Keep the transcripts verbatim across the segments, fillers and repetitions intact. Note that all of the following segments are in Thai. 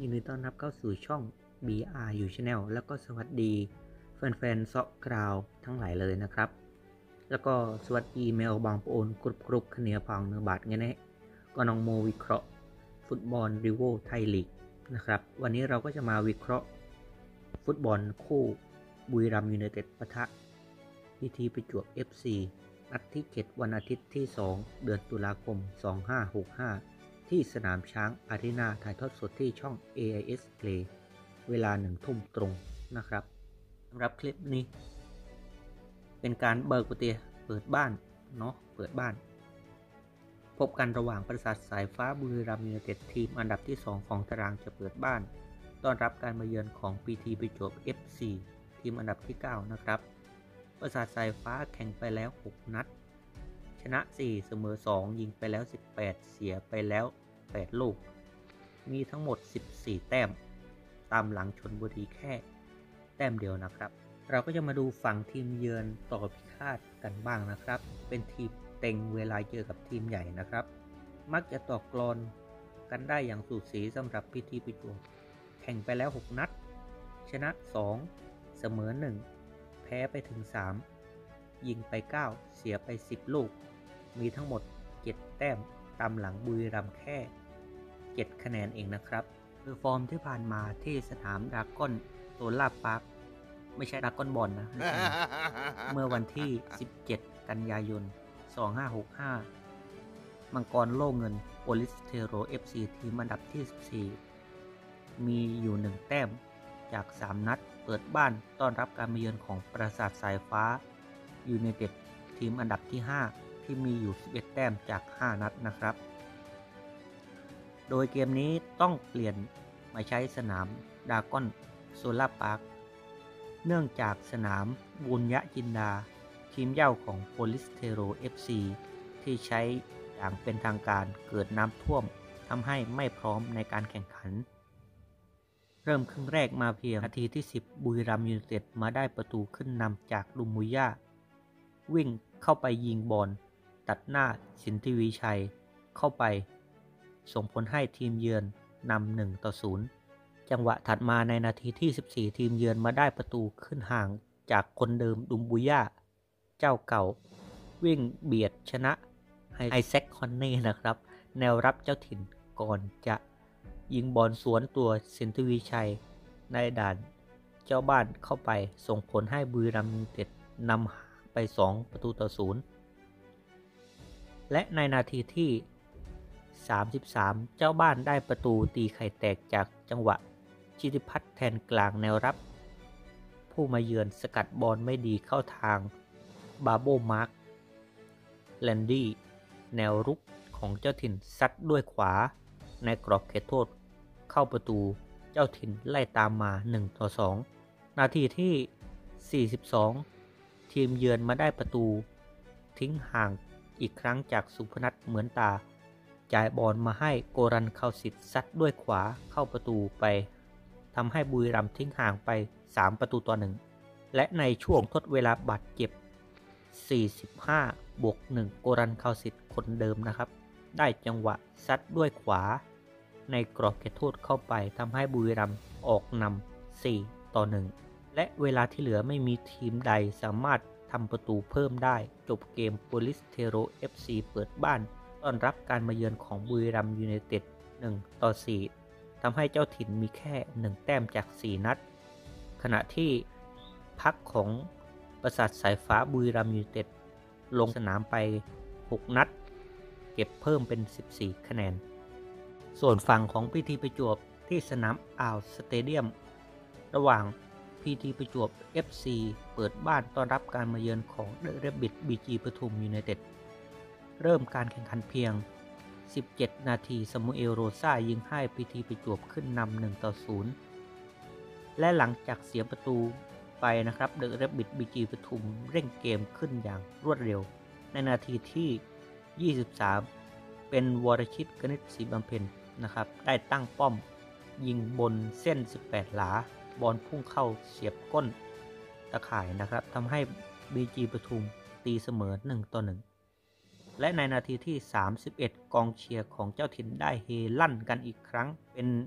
นดีต้อนรับเข้าสู่ช่อง บี อาร์ ยู Channel แล้วก็สวัสดีแฟนๆเซาะกราวทั้งหลายเลยนะครับแล้วก็สวัสดีแมวบางปอนกรุบกรุบขเนียพังเนื้อบาดเงี้ยนะก็น้องโมวิเคราะห์ฟุตบอลริโวไทยลีกนะครับวันนี้เราก็จะมาวิเคราะห์ฟุตบอลคู่บุรีรัมย์ยูไนเต็ดปะทะพีทีประจวบ เอฟ ซี นัดที่เจ็ดวันอาทิตย์ที่สองเดือนตุลาคมสองพันห้าร้อยหกสิบห้าที่สนามช้างอารีนาถ่ายทอดสดที่ช่อง เอ ไอ เอส Play เวลาหนึ่งทุ่มตรงนะครับสำหรับคลิปนี้เป็นการเบิกประตูเปิดบ้านเนาะเปิดบ้านพบกันระหว่างปราสาทสายฟ้าบุรีรัมย์ยูไนเต็ดทีมอันดับที่สองของตารางจะเปิดบ้านต้อนรับการมาเยือนของ พี ที ประจวบ เอฟ ซี ทีมอันดับที่เก้านะครับปราสาทสายฟ้าแข่งไปแล้วหกนัดชนะสี่เสมอสองยิงไปแล้วสิบแปดเสียไปแล้วแปดลูกมีทั้งหมดสิบสี่แต้มตามหลังชลบุรีแค่แต้มเดียวนะครับเราก็จะมาดูฝั่งทีมเยือนต่อพิฆาตกันบ้างนะครับเป็นทีมเต็งเวลาเจอกับทีมใหญ่นะครับมักจะต่อกลอนกันได้อย่างสูสีสำหรับ พี ที ประจวบแข่งไปแล้วหกนัดชนะสองเสมอหนึ่งแพ้ไปถึงสามยิงไปเก้าเสียไปสิบลูกมีทั้งหมดเจ็ดแต้มตามหลังบุรีรัมย์แค่เจ็ดคะแนนเองนะครับคือฟอร์มที่ผ่านมาที่สนามดราก้อนโซล่าพาร์คไม่ใช่ดราก้อนบอลนะ เมื่อวันที่สิบเจ็ดกันยายนสองพันห้าร้อยหกสิบห้ามังกรโล่เงินโปลิสเทโร เอฟ ซี ทีมอันดับที่สิบสี่มีอยู่หนึ่งแต้มจากสามนัดเปิดบ้านต้อนรับการมาเยือนของปราสาทสายฟ้ายูไนเต็ดทีมอันดับที่ห้าที่มีอยู่สิบเอ็ดแต้มจากห้านัดนะครับโดยเกมนี้ต้องเปลี่ยนมาใช้สนามดราก้อนโซล่าพาร์คเนื่องจากสนามบุญยจินดาทีมเย่าของโปลิสเทโร เอฟ ซี ที่ใช้อย่างเป็นทางการเกิดน้ำท่วมทำให้ไม่พร้อมในการแข่งขันเริ่มครึ่งแรกมาเพียงนาทีที่สิบบุรีรัมย์ยูไนเต็ดมาได้ประตูขึ้นนำจากดุมมุย่าวิ่งเข้าไปยิงบอลตัดหน้าสินทวีชัยเข้าไปส่งผลให้ทีมเยือนนำหนึ่งต่อศูนย์จังหวะถัดมาในนาทีที่สิบสี่ทีมเยือนมาได้ประตูขึ้นห่างจากคนเดิมดุมบุย่าเจ้าเก่าวิ่งเบียดชนะไอแซคคอนเน่นะครับแนวรับเจ้าถิ่นก่อนจะยิงบอลสวนตัวสินทวีชัยในด่านเจ้าบ้านเข้าไปส่งผลให้บุรีรัมย์ยูไนเต็ดนำห่างไปสองประตูต่อศูนย์และในนาทีที่สามสิบสามเจ้าบ้านได้ประตูตีไข่แตกจากจังหวะชิติพัฒน์แทนกลางแนวรับผู้มาเยือนสกัดบอลไม่ดีเข้าทางบาโบมาร์กแลนดี้แนวรุกของเจ้าถิ่นซัดด้วยขวาในกรอบเขตโทษเข้าประตูเจ้าถิ่นไล่ตามมาหนึ่งต่อสองนาทีที่สี่สิบสองทีมเยือนมาได้ประตูทิ้งห่างอีกครั้งจากสุพนัทเหมือนตาจ่ายบอลมาให้โกรันเข้าสิทธิ์ซัดด้วยขวาเข้าประตูไปทำให้บุรีรัมย์ทิ้งห่างไปสามประตูต่อหนึ่งและในช่วงทดเวลาบาดเจ็บสี่สิบห้าบวกหนึ่งโกรันเข้าสิทธิ์คนเดิมนะครับได้จังหวะซัดด้วยขวาในกรอบเขตโทษเข้าไปทำให้บุรีรัมย์ออกนำสี่ต่อหนึ่งและเวลาที่เหลือไม่มีทีมใดสามารถทำประตูเพิ่มได้จบเกมโปลิสเทโร เอฟ ซี เปิดบ้านต้อนรับการมาเยือนของบุรีรัมย์ยูไนเต็ดหนึ่งต่อสี่ทำให้เจ้าถิ่นมีแค่หนึ่งแต้มจากสี่นัดขณะที่พักของปราสาทสายฟ้าบุรีรัมย์ยูไนเต็ดลงสนามไปหกนัดเก็บเพิ่มเป็นสิบสี่คะแนนส่วนฝั่งของ พี ที ประจวบที่สนามอ่าวสเตเดียมระหว่าง พี ที ประจวบ เอฟ ซี เปิดบ้านต้อนรับการมาเยือนของเดอะแรบบิท บี จี ปทุมยูไนเต็ดเริ่มการแข่งขันเพียงสิบเจ็ดนาทีซามูเอลโรซ่ายิงให้ พี ที ประจวบขึ้นนำหนึ่งต่อศูนย์และหลังจากเสียประตูไปนะครับเดอะแรบบิท บี จี ปทุมเร่งเกมขึ้นอย่างรวดเร็วในนาทีที่ยี่สิบสามเป็นวรชิตกนิษฐ์ศรีบำเพ็ญนะครับได้ตั้งป้อมยิงบนเส้นสิบแปดหลาบอลพุ่งเข้าเสียบก้นตะข่ายนะครับทำให้ บี จี ปทุมตีเสมอหนึ่งต่อหนึ่งและในนาทีที่สามสิบเอ็ดกองเชียร์ของเจ้าถิ่นได้เฮลั่นกันอีกครั้งเป็น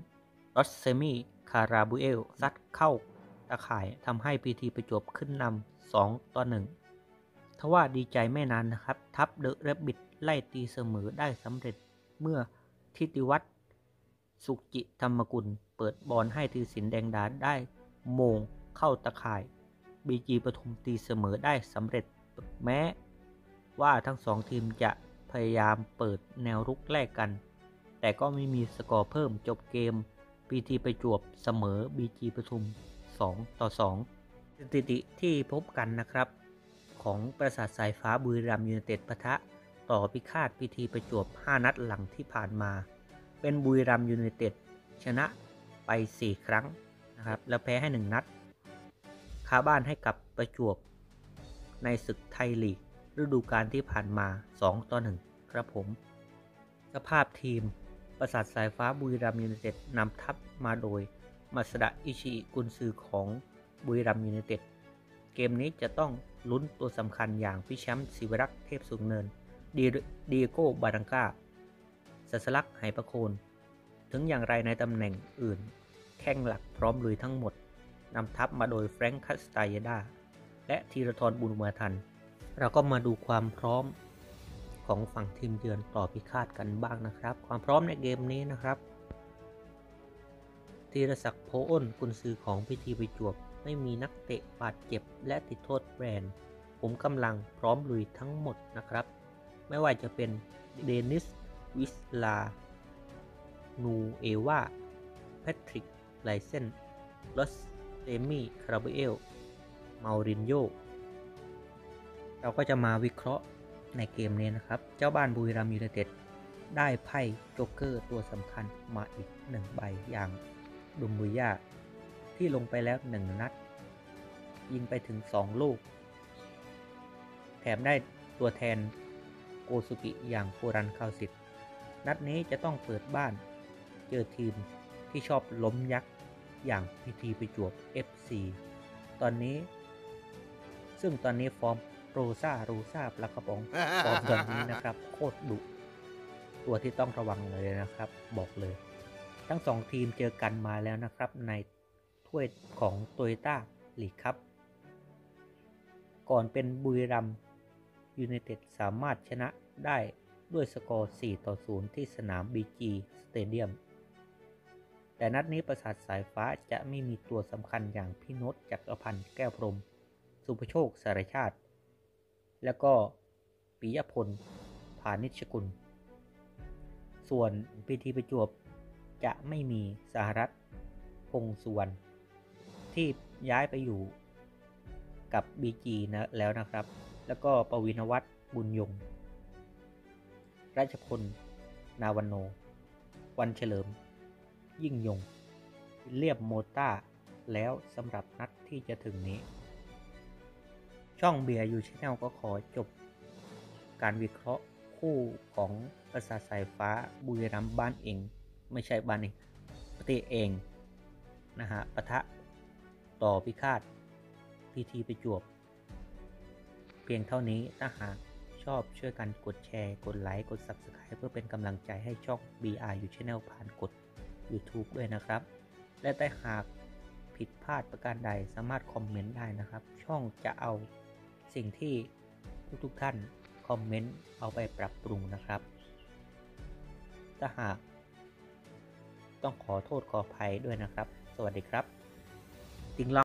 รอสเซมิคาราบูเอลซัดเข้าตะข่ายทำให้พีทีประจวบขึ้นนำสองต่อหนึ่งทว่าดีใจไม่นานนะครับทัพเดอะแรบบิทไล่ตีเสมอได้สำเร็จเมื่อทิติวัฒน์สุจิธรรมกุลเปิดบอลให้ธีรศิลป์แดงดาได้โมงเข้าตะข่ายบีจีปทุมตีเสมอได้สำเร็จแม้ว่าทั้งสองทีมจะพยายามเปิดแนวรุกแลกกันแต่ก็ไม่มีสกอร์เพิ่มจบเกมพีทีประจวบเสมอ บี จี ปทุมสองต่อสองสถิติที่พบกันนะครับของปราสาทสายฟ้าบุรีรัมย์ยูไนเต็ดปะทะต่อพิฆาต พี ที ประจวบห้านัดหลังที่ผ่านมาเป็นบุรีรัมย์ยูไนเต็ดชนะไปสี่ครั้งนะครับแล้วแพ้ให้หนึ่งนัดคาบ้านให้กับประจวบในศึกไทยลีกฤดูกาลที่ผ่านมาสองต่อหนึ่งครับผมสภาพทีมปราสาทสายฟ้าบุรีรัมย์ยูไนเต็ดนำทัพมาโดยมาสดะอิชิกุนซือของบุรีรัมย์ยูไนเต็ดเกมนี้จะต้องลุ้นตัวสำคัญอย่างพี่แชมป์ศิวรักษ์เทพสูงเนินดีโก้บารังกาสัสลักไหประโคนถึงอย่างไรในตำแหน่งอื่นแข้งหลักพร้อมลุยทั้งหมดนำทัพมาโดยแฟรงค์คัสตายาดาและธีรทรบุญมาทันเราก็มาดูความพร้อมของฝั่งทีมเยือนต่อพิฆาตกันบ้างนะครับความพร้อมในเกมนี้นะครับธีรศักดิ์โพอ้นกุนซือของพีทีประจวบไม่มีนักเตะบาดเจ็บและติดโทษแบนผมกำลังพร้อมลุยทั้งหมดนะครับไม่ว่าจะเป็นเดนิสวิสลานูเอวาแพทริกไลเซนลอสเตมี่คาราเบเอลมารินโญเราก็จะมาวิเคราะห์ในเกมนี้นะครับเจ้าบ้านบุรีรัมย์ยูไนเต็ดได้ไพ่โจ๊กเกอร์ตัวสำคัญมาอีกหนึ่งใบอย่างดุมบุย่าที่ลงไปแล้วหนึ่งนัดยิงไปถึงสองลูกแถมได้ตัวแทนโกสุกิอย่างโครันคาวสิทธิ์นัดนี้จะต้องเปิดบ้านเจอทีมที่ชอบล้มยักษ์อย่างพีทีประจวบ เอฟ ซี ตอนนี้ซึ่งตอนนี้ฟอร์มโรซาโรซาปลากระป๋องฟอร์มตอนนี้นะครับโคตรดุตัวที่ต้องระวังเลยนะครับบอกเลยทั้งสองทีมเจอกันมาแล้วนะครับในถ้วยของโตโยต้าลีกครับก่อนเป็นบุรีรัมย์ยูไนเต็ดสามารถชนะได้ด้วยสกอร์สี่ต่อศูนย์ที่สนาม บี จี สเตเดียมแต่นัดนี้ปราสาทสายฟ้าจะไม่มีตัวสำคัญอย่างพี่โน๊ตจักรพันธ์แก้วพรหมสุภโชคสารชาติแล้วก็ปิยพลพานิชกุลส่วนพีทีประจวบจะไม่มีสหรัฐพงษ์สุวรรณที่ย้ายไปอยู่กับ บี จี นะแล้วนะครับแล้วก็ปวินวัฒน์บุญยงราชพลนาวันโนวันเฉลิมยิ่งยงเรียบโมต้าแล้วสำหรับนัดที่จะถึงนี้ช่องเบียร์ยูชแนลก็ขอจบการวิเคราะห์คู่ของปราสาทสายฟ้าบุรีรัมย์บ้านเองไม่ใช่บ้านเองปฏิเองนะฮะปะทะต่อพิฆาตพีทีประจวบเพียงเท่านี้ถ้าหากชอบช่วยกันกดแชร์กดไลค์กด ซับสไครบ์ เพื่อเป็นกำลังใจให้ช่อง บี อาร์ ยู Channel ผ่านกด YouTube ด้วยนะครับและถ้าหากผิดพลาดประการใดสามารถคอมเมนต์ได้นะครับช่องจะเอาสิ่งที่ทุกๆท่านคอมเมนต์เอาไปปรับปรุงนะครับถ้าหากต้องขอโทษขออภัยด้วยนะครับสวัสดีครับติง